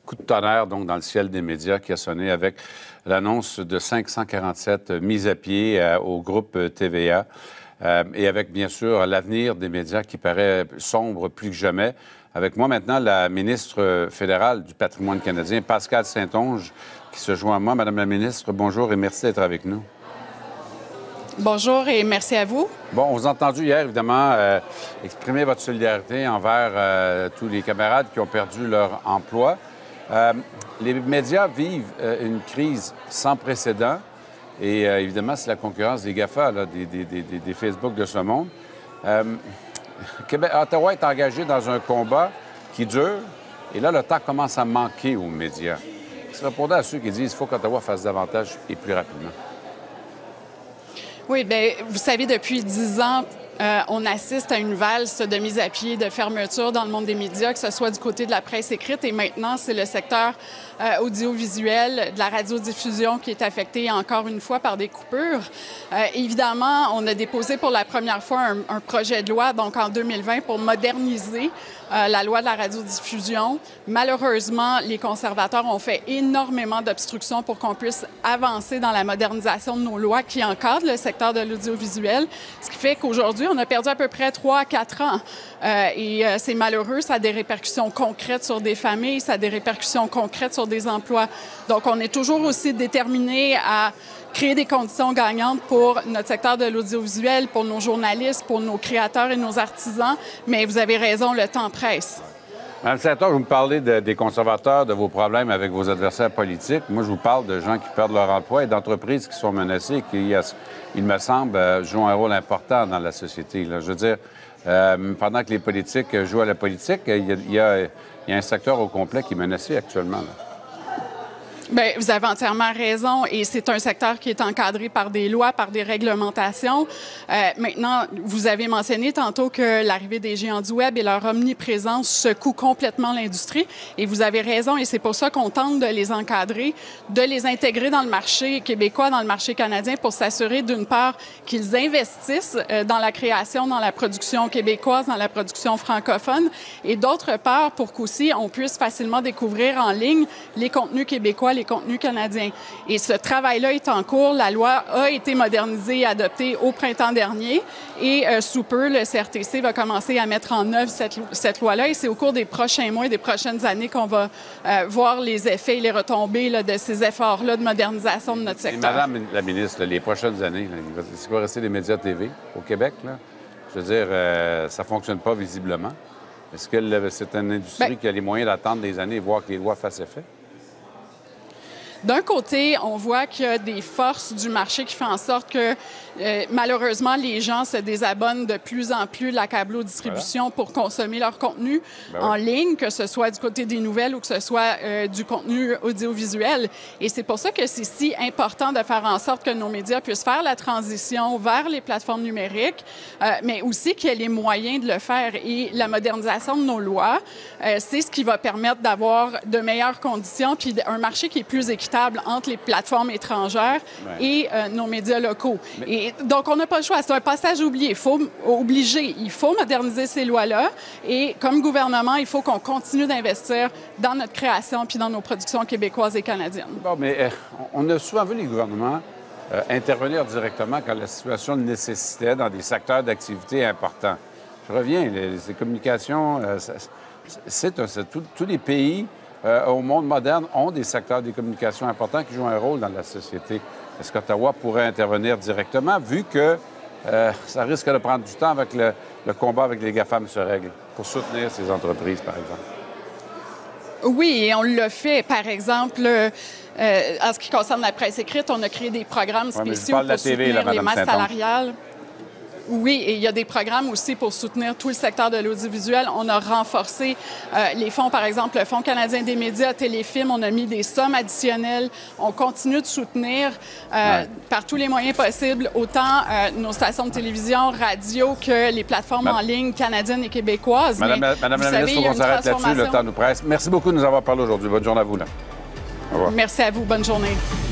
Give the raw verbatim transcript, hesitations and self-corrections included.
coup de tonnerre donc, dans le ciel des médias qui a sonné avec l'annonce de cinq cent quarante-sept mises à pied euh, au groupe T V A euh, et avec, bien sûr, l'avenir des médias qui paraît sombre plus que jamais. Avec moi maintenant, la ministre fédérale du patrimoine canadien, Pascale Saint-Onge, qui se joint à moi. Madame la ministre, bonjour et merci d'être avec nous. Bonjour et merci à vous. Bon, on vous a entendu hier, évidemment, euh, exprimer votre solidarité envers euh, tous les camarades qui ont perdu leur emploi. Euh, les médias vivent euh, une crise sans précédent et euh, évidemment, c'est la concurrence des GAFA, là, des, des, des, des Facebook de ce monde. Euh, Québec, Ottawa est engagé dans un combat qui dure et là, le temps commence à manquer aux médias. C'est répondant à ceux qui disent qu'il faut qu'Ottawa fasse davantage et plus rapidement. Oui, bien, vous savez, depuis dix ans, euh, on assiste à une valse de mise à pied, de fermeture dans le monde des médias, que ce soit du côté de la presse écrite et maintenant, c'est le secteur euh, audiovisuel, de la radiodiffusion qui est affecté encore une fois par des coupures. Euh, évidemment, on a déposé pour la première fois un, un projet de loi, donc en deux mille vingt, pour moderniser euh, la loi de la radiodiffusion. Malheureusement, les conservateurs ont fait énormément d'obstructions pour qu'on puisse avancer dans la modernisation de nos lois qui encadrent le secteur de l'audiovisuel, ce qui fait qu'aujourd'hui, on a perdu à peu près trois à quatre ans. Euh, et euh, c'est malheureux, ça a des répercussions concrètes sur des familles, ça a des répercussions concrètes sur des emplois. Donc, on est toujours aussi déterminés à créer des conditions gagnantes pour notre secteur de l'audiovisuel, pour nos journalistes, pour nos créateurs et nos artisans. Mais vous avez raison, le temps presse. Mme Saint-Onge, vous me parlez de, des conservateurs, de vos problèmes avec vos adversaires politiques. Moi, je vous parle de gens qui perdent leur emploi et d'entreprises qui sont menacées et qui, il me semble, jouent un rôle important dans la société. Là. Je veux dire, euh, pendant que les politiques jouent à la politique, il y a, il y a, il y a un secteur au complet qui est menacé actuellement. Là. Bien, vous avez entièrement raison et c'est un secteur qui est encadré par des lois, par des réglementations. Euh, maintenant, vous avez mentionné tantôt que l'arrivée des géants du Web et leur omniprésence secouent complètement l'industrie et vous avez raison et c'est pour ça qu'on tente de les encadrer, de les intégrer dans le marché québécois, dans le marché canadien pour s'assurer d'une part qu'ils investissent euh, dans la création, dans la production québécoise, dans la production francophone et d'autre part pour qu'aussi on puisse facilement découvrir en ligne les contenus québécois, les contenus canadiens. Et ce travail-là est en cours. La loi a été modernisée et adoptée au printemps dernier. Et euh, sous peu, le C R T C va commencer à mettre en œuvre cette, cette loi-là. Et c'est au cours des prochains mois et des prochaines années qu'on va euh, voir les effets et les retombées là, de ces efforts-là de modernisation de notre secteur. Et Madame la ministre, là, les prochaines années, là, il va, il va rester des médias T V au Québec. Là. Je veux dire, euh, ça ne fonctionne pas visiblement. Est-ce que c'est une industrie Bien, qui a les moyens d'attendre des années et voir que les lois fassent effet? D'un côté, on voit qu'il y a des forces du marché qui font en sorte que, euh, malheureusement, les gens se désabonnent de plus en plus de la câblo-distribution voilà. pour consommer leur contenu ben en oui. ligne, que ce soit du côté des nouvelles ou que ce soit euh, du contenu audiovisuel. Et c'est pour ça que c'est si important de faire en sorte que nos médias puissent faire la transition vers les plateformes numériques, euh, mais aussi qu'il y ait les moyens de le faire. Et la modernisation de nos lois, euh, c'est ce qui va permettre d'avoir de meilleures conditions puis un marché qui est plus équitable entre les plateformes étrangères ouais. et euh, nos médias locaux. Mais... Et donc, on n'a pas le choix. C'est un passage oublié. Il faut obliger. Il faut moderniser ces lois-là. Et comme gouvernement, il faut qu'on continue d'investir dans notre création puis dans nos productions québécoises et canadiennes. Bon, mais euh, on a souvent vu les gouvernements euh, intervenir directement quand la situation le nécessitait dans des secteurs d'activité importants. Je reviens, les, les communications, euh, c'est tous les pays Euh, au monde moderne, ont des secteurs des communications importants qui jouent un rôle dans la société. Est-ce qu'Ottawa pourrait intervenir directement, vu que euh, ça risque de prendre du temps avec le, le combat avec les GAFAM se règle, pour soutenir ces entreprises, par exemple? Oui, et on l'a fait. Par exemple, euh, en ce qui concerne la presse écrite, on a créé des programmes spéciaux ouais, pour T V, soutenir là, les masses salariales. Oui, et il y a des programmes aussi pour soutenir tout le secteur de l'audiovisuel. On a renforcé euh, les fonds, par exemple, le Fonds canadien des médias, Téléfilm. On a mis des sommes additionnelles. On continue de soutenir euh, ouais. par tous les moyens possibles, autant euh, nos stations de télévision, radio, que les plateformes Ma... en ligne canadiennes et québécoises. Madame, Mais, Madame la ministre, il faut qu'on s'arrête là-dessus. Le temps nous presse. Merci beaucoup de nous avoir parlé aujourd'hui. Bonne journée à vous. Là. Au revoir. Merci à vous. Bonne journée.